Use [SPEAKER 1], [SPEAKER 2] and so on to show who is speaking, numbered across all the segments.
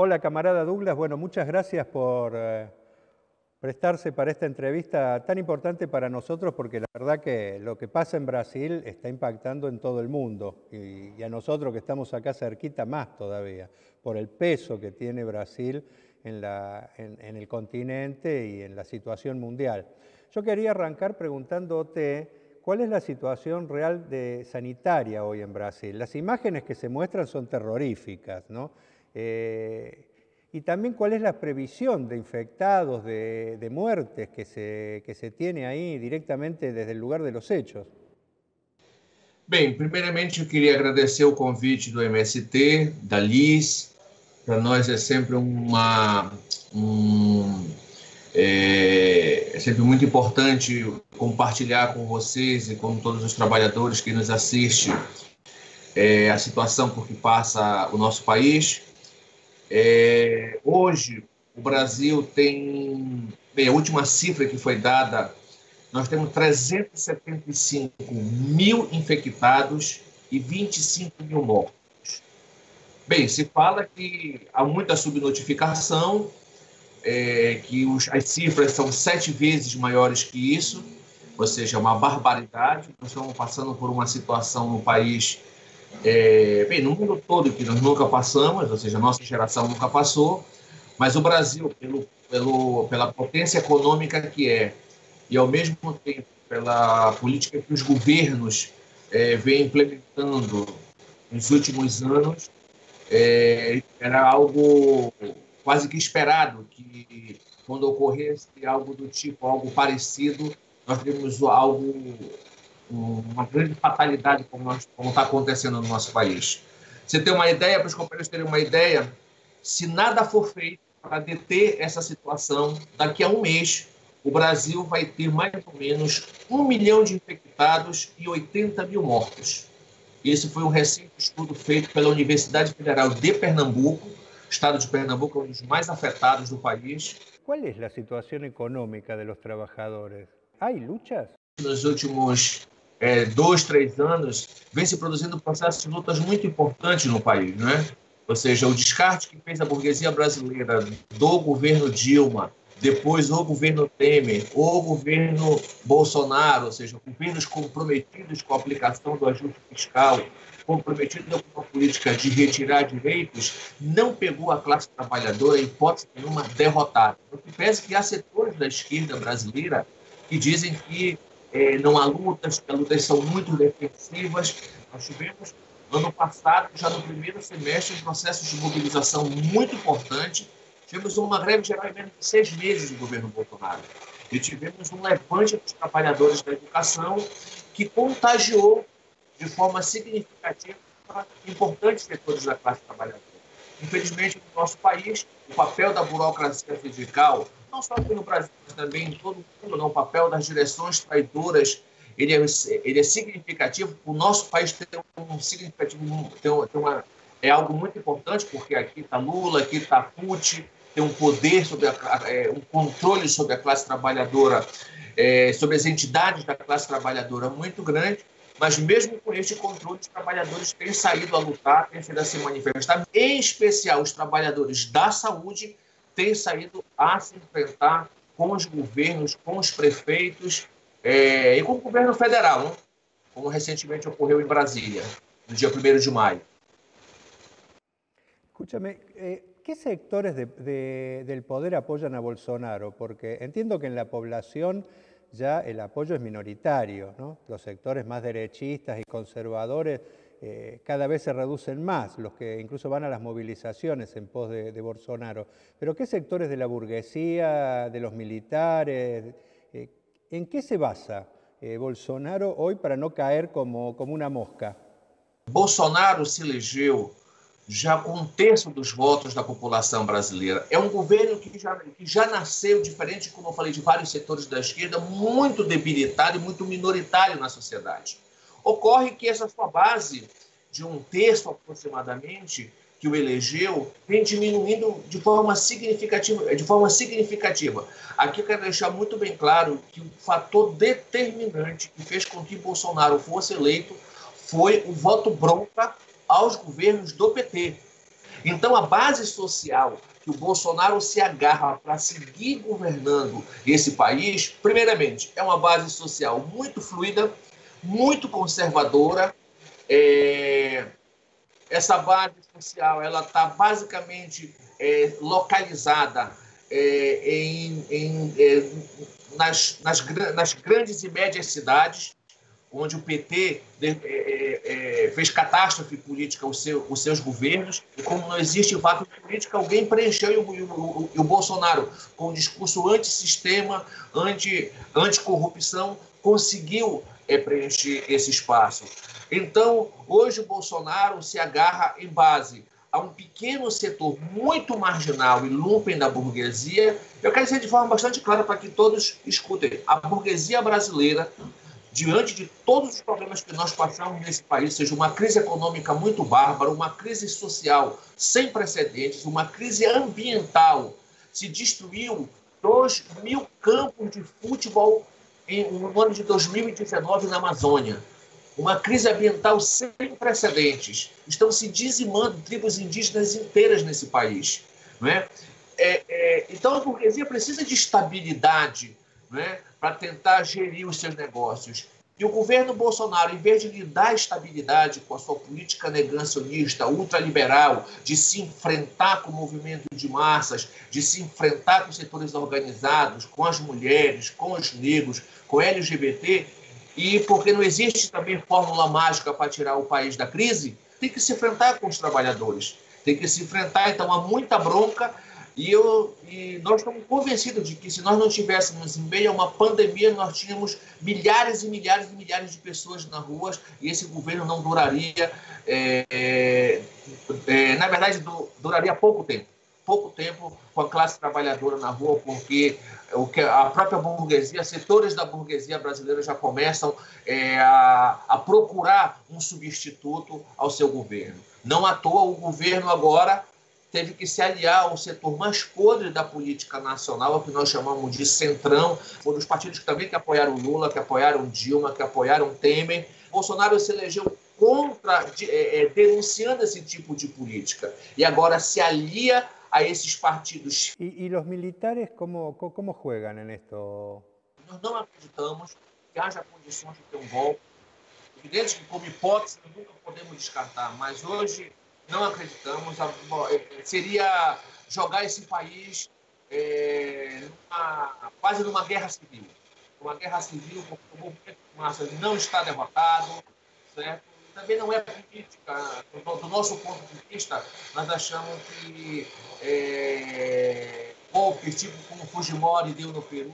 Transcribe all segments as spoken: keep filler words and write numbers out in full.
[SPEAKER 1] Hola, camarada Douglas. Bueno, muchas gracias por eh, prestarse para esta entrevista tan importante para nosotros, porque la verdad que lo que pasa en Brasil está impactando en todo el mundo y, y a nosotros que estamos acá cerquita más todavía, por el peso que tiene Brasil en, la, en, en el continente y en la situación mundial. Yo quería arrancar preguntándote cuál es la situación real de sanitaria hoy en Brasil. Las imágenes que se muestran son terroríficas, ¿no? Eh, y también cuál es la previsión de infectados, de, de muertes que se, que se tiene aí directamente desde el lugar de los hechos.
[SPEAKER 2] Bem, primeiramente eu queria agradecer o convite do M S T, da Liz. Para nós é sempre uma um, é, é sempre muito importante compartilhar com vocês e com todos os trabalhadores que nos assistem é, a situação por que passa o nosso país. É, hoje, o Brasil tem, bem, a última cifra que foi dada, nós temos trezentos e setenta e cinco mil infectados e vinte e cinco mil mortos. Bem, se fala que há muita subnotificação, é, que os, as cifras são sete vezes maiores que isso, ou seja, uma barbaridade. Nós estamos passando por uma situação no país, É, bem, no mundo todo que nós nunca passamos, ou seja, a nossa geração nunca passou, mas o Brasil, pelo, pelo, pela potência econômica que é, e ao mesmo tempo pela política que os governos é, vêm implementando nos últimos anos, é, era algo quase que esperado, que quando ocorresse algo do tipo, algo parecido, nós temos algo... uma grande fatalidade como está acontecendo no nosso país. Você tem uma ideia, para os companheiros terem uma ideia, se nada for feito para deter essa situação, daqui a um mês, o Brasil vai ter mais ou menos um milhão de infectados e oitenta mil mortos. Esse foi um recente estudo feito pela Universidade Federal de Pernambuco, o estado de Pernambuco é um dos mais afetados do país.
[SPEAKER 1] Qual é a situação econômica dos trabalhadores? Há lutas?
[SPEAKER 2] Nos últimos é, dois, três anos, vem se produzindo um processo de lutas muito importantes no país, né? Ou seja, o descarte que fez a burguesia brasileira do governo Dilma, depois o governo Temer, o governo Bolsonaro, ou seja, governos comprometidos com a aplicação do ajuste fiscal, comprometidos com a política de retirar direitos, não pegou a classe trabalhadora, em hipótese nenhuma, derrotada. Porque parece que há setores da esquerda brasileira que dizem que eh, não há lutas, que as lutas são muito defensivas. Nós tivemos, ano passado, já no primeiro semestre, um processo de mobilização muito importante. Tivemos uma greve geral em menos de seis meses do governo Bolsonaro. E tivemos um levante dos trabalhadores da educação que contagiou de forma significativa importantes setores da classe trabalhadora. Infelizmente, no nosso país, o papel da burocracia sindical, não só aqui no Brasil, mas também em todo o mundo, não, o papel das direções traidoras, ele é, ele é significativo. O nosso país tem um significativo, tem uma, é algo muito importante, porque aqui está Lula, aqui está Putin, tem um poder, sobre a, é, um controle sobre a classe trabalhadora, é, sobre as entidades da classe trabalhadora muito grande, mas mesmo com este controle, os trabalhadores têm saído a lutar, têm saído a se manifestar, em especial os trabalhadores da saúde têm saído a se enfrentar com os governos, com os prefeitos é, e com o governo federal, né? Como recentemente ocorreu em Brasília, no dia primeiro de maio.
[SPEAKER 1] Escúchame, eh, ¿qué sectores de, de, del poder apoyan a Bolsonaro? Porque entiendo que en la población ya el apoyo es minoritario, ¿no? Los sectores más derechistas y conservadores eh, cada vez se reducen más, los que incluso van a las movilizaciones en pos de, de Bolsonaro. Pero ¿qué sectores de la burguesía, de los militares, eh, en qué se basa eh, Bolsonaro hoy para no caer como, como una mosca?
[SPEAKER 2] Bolsonaro se elegeu já com um terço dos votos da população brasileira. É um governo que já, que já nasceu, diferente, como eu falei, de vários setores da esquerda, muito debilitado e muito minoritário na sociedade. Ocorre que essa sua base, de um terço aproximadamente, que o elegeu, vem diminuindo de forma significativa. De forma significativa. Aqui eu quero deixar muito bem claro que o fator determinante que fez com que Bolsonaro fosse eleito foi o voto bronca aos governos do P T. Então, a base social que o Bolsonaro se agarra para seguir governando esse país, primeiramente, é uma base social muito fluida, muito conservadora. É... Essa base social ela está basicamente é, localizada é, em, em, é, nas, nas, nas grandes e médias cidades, onde o P T é, é, fez catástrofe política aos seu, os seus governos, e como não existe vácuo político, alguém preencheu e o, o, o Bolsonaro, com um discurso antissistema, anti, anticorrupção, conseguiu é, preencher esse espaço. Então, hoje o Bolsonaro se agarra em base a um pequeno setor muito marginal e lumpen da burguesia. Eu quero dizer de forma bastante clara para que todos escutem. A burguesia brasileira, diante de todos os problemas que nós passamos nesse país, seja uma crise econômica muito bárbara, uma crise social sem precedentes, uma crise ambiental, se destruiu dois mil campos de futebol em, no ano de dois mil e dezenove na Amazônia. Uma crise ambiental sem precedentes. Estão se dizimando tribos indígenas inteiras nesse país. Não é? É, é, então, a burguesia precisa de estabilidade, não é? Para tentar gerir os seus negócios. E o governo Bolsonaro, em vez de lhe dar estabilidade com a sua política negacionista, ultraliberal, de se enfrentar com o movimento de massas, de se enfrentar com os setores organizados, com as mulheres, com os negros, com L G B T, e porque não existe também fórmula mágica para tirar o país da crise, tem que se enfrentar com os trabalhadores, tem que se enfrentar. Então, há muita bronca, e, eu, e nós estamos convencidos de que se nós não tivéssemos em meio a uma pandemia, nós tínhamos milhares e milhares e milhares de pessoas nas ruas, e esse governo não duraria, é, é, é, na verdade, du, duraria pouco tempo. pouco tempo com a classe trabalhadora na rua, porque o que a própria burguesia, setores da burguesia brasileira já começam é, a, a procurar um substituto ao seu governo. Não à toa, o governo agora teve que se aliar ao setor mais podre da política nacional, o que nós chamamos de centrão. Foram os partidos que também que apoiaram Lula, que apoiaram Dilma, que apoiaram Temer. Bolsonaro se elegeu contra, é, denunciando esse tipo de política. E agora se alia a esses partidos.
[SPEAKER 1] ¿Y, y los militares cómo, cómo juegan en esto?
[SPEAKER 2] Nós não acreditamos que haja condições de ter um golpe. Evidente que, como hipótese, nunca podemos descartar, mas hoje não acreditamos. Seria jogar esse país é, numa, quase numa guerra civil. Uma guerra civil, porque o movimento de massas não está derrotado, certo? Também não é política. Do nosso ponto de vista, nós achamos que é, golpes tipo como Fujimori deu no Peru,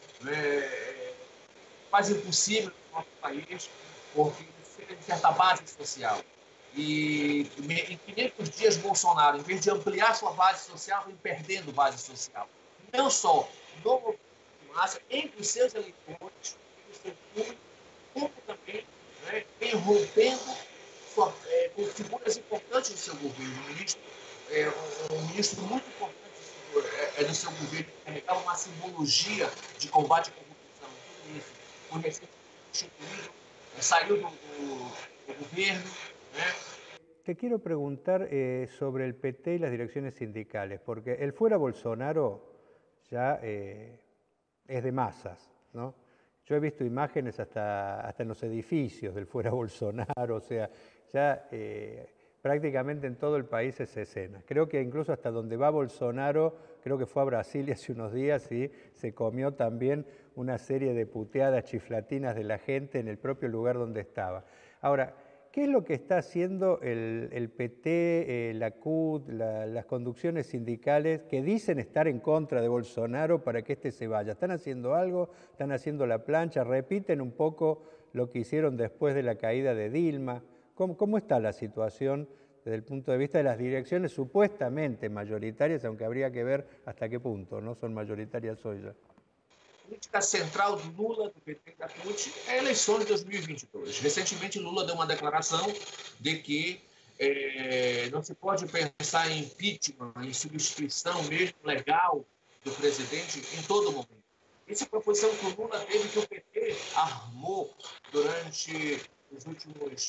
[SPEAKER 2] é quase impossível no nosso país, porque tem certa base social. E em quinhentos dias, Bolsonaro, em vez de ampliar sua base social, vem perdendo base social. Não só no movimento de massa, entre os seus eleitores, entre o seu público, como também né, vem rompendo sua, é, com figuras importantes do seu governo. Um ministro, é, um, um ministro muito importante é, é do seu governo, que carregava uma simbologia de combate à corrupção. Tudo isso foi recentemente é, saiu do, do, do governo. ¿eh?
[SPEAKER 1] Te quiero preguntar eh, sobre el P T y las direcciones sindicales, porque el fuera Bolsonaro ya eh, es de masas, ¿no? Yo he visto imágenes hasta, hasta en los edificios del fuera Bolsonaro, o sea, ya eh, prácticamente en todo el país es escena. Creo que incluso hasta donde va Bolsonaro, creo que fue a Brasilia hace unos días y se comió también una serie de puteadas chiflatinas de la gente en el propio lugar donde estaba. Ahora, ¿qué es lo que está haciendo el, el P T, eh, la C U T, la, las conducciones sindicales que dicen estar en contra de Bolsonaro para que éste se vaya? ¿Están haciendo algo? ¿Están haciendo la plancha? ¿Repiten un poco lo que hicieron después de la caída de Dilma? ¿Cómo, cómo está la situación desde el punto de vista de las direcciones supuestamente mayoritarias, aunque habría que ver hasta qué punto no son mayoritarias hoy ya?
[SPEAKER 2] A política central do Lula, do P T e da C U T é a eleição de dois mil e vinte e dois. Recentemente, Lula deu uma declaração de que é, não se pode pensar em impeachment, em substituição mesmo legal do presidente em todo momento. Essa é a proposição que o Lula teve, que o P T armou durante os últimos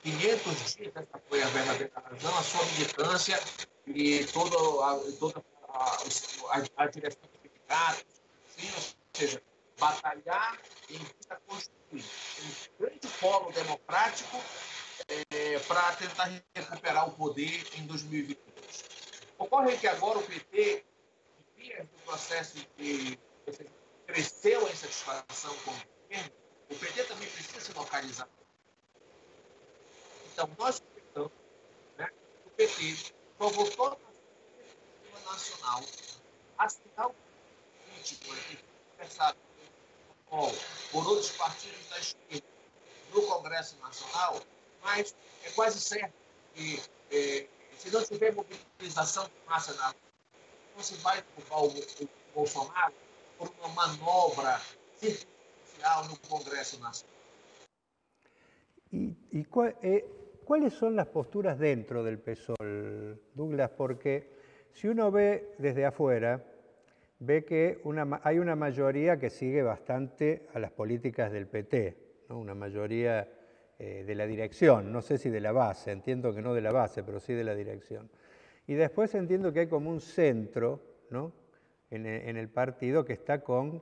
[SPEAKER 2] quinhentos dias, essa foi a verdadeira razão, a sua militância e todo a, toda a, a, a direção do sindicato, assim, ou seja, batalhar em vista constituir um grande polo democrático é, para tentar recuperar o poder em dois mil e vinte e dois. Ocorre que agora o P T, via do processo de ou seja, cresceu a insatisfação com o governo, o P T também precisa se localizar. Então, nós pensamos, né, o P T provocou a Assembleia Nacional assinar o político que conversado por outros partidos da esquerda no Congresso Nacional, mas é quase certo que, é, se não tiver mobilização de massa na rua, não se vai derrubar o, o Bolsonaro por uma manobra circunstancial no Congresso Nacional.
[SPEAKER 1] ¿Y, y cuál, eh, cuáles son las posturas dentro del PSOL, Douglas? Porque si uno ve desde afuera, ve que una, hay una mayoría que sigue bastante a las políticas del P T, ¿no? Una mayoría eh, de la dirección, no sé si de la base, entiendo que no de la base, pero sí de la dirección. Y después entiendo que hay como un centro, ¿no? en, en el partido que está con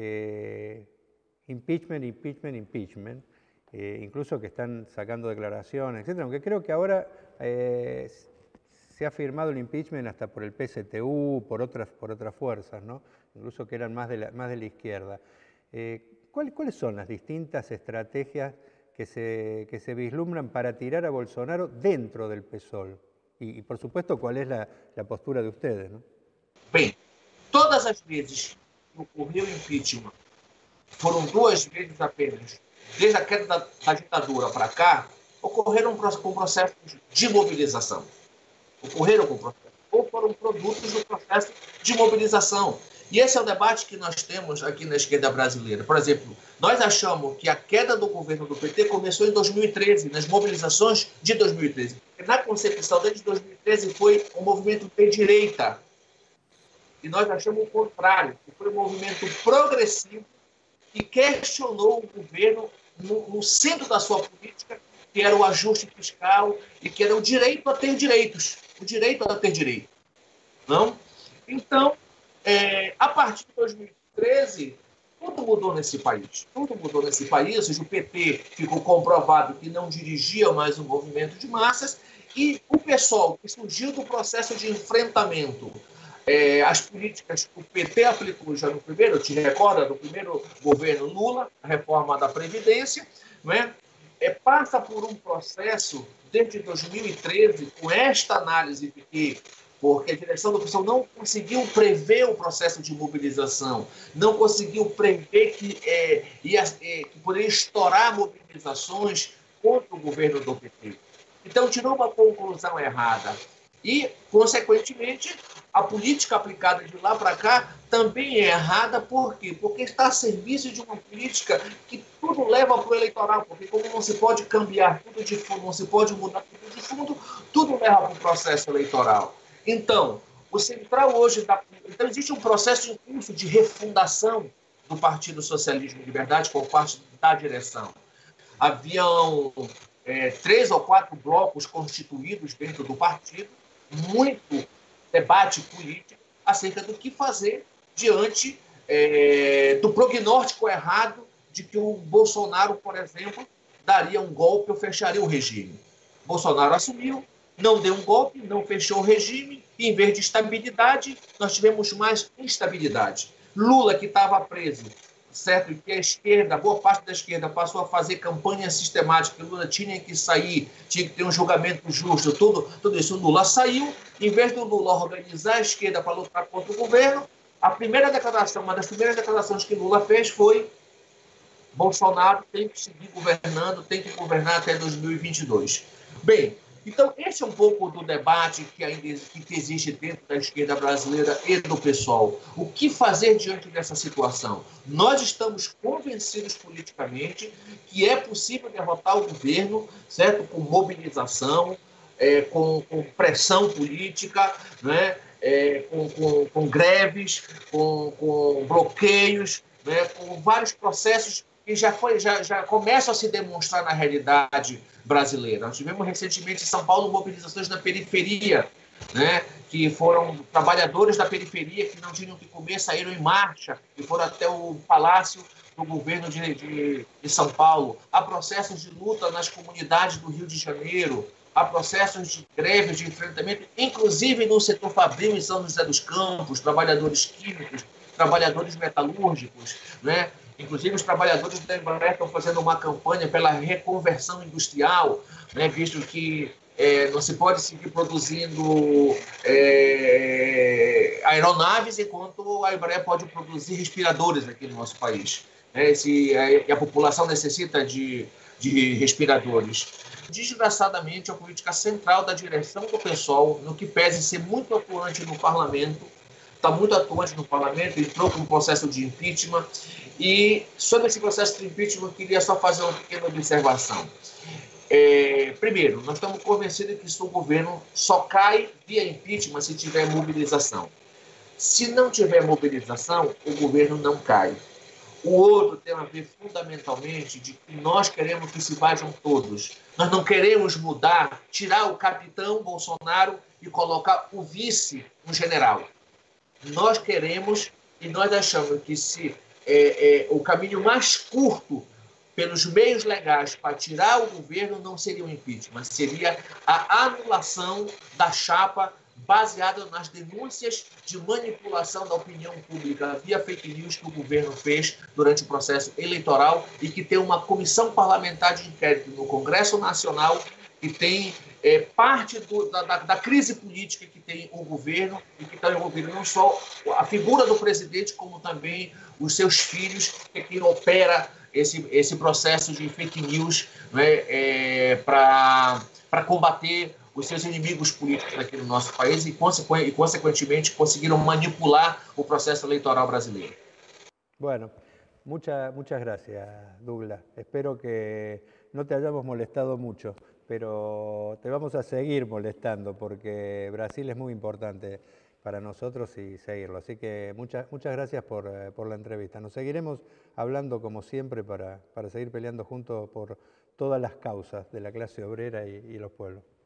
[SPEAKER 1] eh, impeachment, impeachment, impeachment, eh, incluso que están sacando declaraciones, etcétera, aunque creo que ahora eh, se ha firmado el impeachment hasta por el P S T U, por otras, por otras fuerzas, ¿no? Incluso que eran más de la, más de la izquierda. Eh, ¿cuál, ¿Cuáles son las distintas estrategias que se, que se vislumbran para tirar a Bolsonaro dentro del PSOL? Y, y por supuesto, ¿cuál es la, la postura de ustedes, ¿no?
[SPEAKER 2] Bem, todas as vezes que ocorreu o impeachment, foram duas vezes apenas, desde a queda da, da ditadura para cá, ocorreram com processos de mobilização. Ocorreram com processos, ou foram produtos do processo de mobilização. E esse é o debate que nós temos aqui na esquerda brasileira. Por exemplo, nós achamos que a queda do governo do P T começou em dois mil e treze, nas mobilizações de dois mil e treze. Na concepção desde dois mil e treze foi um movimento de direita. E nós achamos o contrário, que foi um movimento progressivo que questionou o governo no, no centro da sua política, que era o ajuste fiscal e que era o direito a ter direitos. O direito a ter direito. Não? Então, é, a partir de dois mil e treze, tudo mudou nesse país. Tudo mudou nesse país, ou seja, o P T ficou comprovado que não dirigia mais um movimento de massas e o pessoal que surgiu do processo de enfrentamento é, as políticas que o P T aplicou já no primeiro, te recorda, do primeiro governo Lula, a reforma da Previdência, não é? É, passa por um processo desde dois mil e treze, com esta análise de que, porque a direção do pessoal não conseguiu prever o processo de mobilização, não conseguiu prever que, é, ia, é, que poderia estourar mobilizações contra o governo do P T. Então, tirou uma conclusão errada. E, consequentemente, a política aplicada de lá para cá também é errada. Por quê? Porque está a serviço de uma política que tudo leva para o eleitoral, porque como não se pode cambiar tudo de fundo, não se pode mudar tudo de fundo, tudo leva para o processo eleitoral. Então, o central hoje... Dá... Então, existe um processo em curso de refundação do Partido Socialismo e Liberdade por parte da direção. Haviam é, três ou quatro blocos constituídos dentro do partido, muito debate político acerca do que fazer diante é, do prognóstico errado de que o Bolsonaro, por exemplo, daria um golpe ou fecharia o regime. Bolsonaro assumiu, não deu um golpe, não fechou o regime, e em vez de estabilidade, nós tivemos mais instabilidade. Lula, que estava preso, certo? E que a esquerda, boa parte da esquerda, passou a fazer campanha sistemática, que Lula tinha que sair, tinha que ter um julgamento justo, tudo, tudo isso. O Lula saiu, em vez do Lula organizar a esquerda para lutar contra o governo, a primeira declaração, uma das primeiras declarações que Lula fez foi: Bolsonaro tem que seguir governando, tem que governar até dois mil e vinte e dois. Bem, então esse é um pouco do debate que ainda que existe dentro da esquerda brasileira e do PSOL. O que fazer diante dessa situação? Nós estamos convencidos politicamente que é possível derrotar o governo, certo? Com mobilização, é, com, com pressão política, né? É, com, com, com greves, com, com bloqueios, né? Com vários processos que já, foi, já, já começam a se demonstrar na realidade brasileira. Nós tivemos recentemente em São Paulo mobilizações na periferia, né, que foram trabalhadores da periferia que não tinham o que comer, saíram em marcha e foram até o Palácio do Governo de, de, de São Paulo. Há processos de luta nas comunidades do Rio de Janeiro, há processos de greves, de enfrentamento, inclusive no setor fabril em São José dos Campos, trabalhadores químicos, trabalhadores metalúrgicos, né? Inclusive os trabalhadores da Embraer estão fazendo uma campanha pela reconversão industrial, né? Visto que é, não se pode seguir produzindo é, aeronaves enquanto a Embraer pode produzir respiradores aqui no nosso país. Né? Esse, a, a população necessita de, de respiradores. Desgraçadamente, a política central da direção do PSOL, no que pese ser muito atuante no parlamento, está muito atuante no parlamento, entrou com um processo de impeachment. E sobre esse processo de impeachment, eu queria só fazer uma pequena observação. É, primeiro, nós estamos convencidos que isso, o governo só cai via impeachment se tiver mobilização. Se não tiver mobilização, o governo não cai. O outro tem a ver fundamentalmente de que nós queremos que se vajam todos. Nós não queremos mudar, tirar o capitão Bolsonaro e colocar o vice, um general. Nós queremos e nós achamos que se é, é, o caminho mais curto pelos meios legais para tirar o governo não seria o impeachment, seria a anulação da chapa baseada nas denúncias de manipulação da opinião pública via fake news que o governo fez durante o processo eleitoral e que tem uma comissão parlamentar de inquérito no Congresso Nacional que tem é, parte do, da, da crise política que tem o governo e que está envolvido não só a figura do presidente, como também os seus filhos, que é quem opera esse, esse processo de fake news, né, é, para combater os seus inimigos políticos aqui no nosso país e, consequ e, consequentemente, conseguiram manipular o processo eleitoral brasileiro.
[SPEAKER 1] Bueno, mucha, muchas gracias, Douglas. Espero que no te hayamos molestado mucho, pero te vamos a seguir molestando porque Brasil es muy importante para nosotros y seguirlo. Así que muchas, muchas gracias por, eh, por la entrevista. Nos seguiremos hablando como siempre para, para seguir peleando juntos por todas las causas de la clase obrera y, y los pueblos.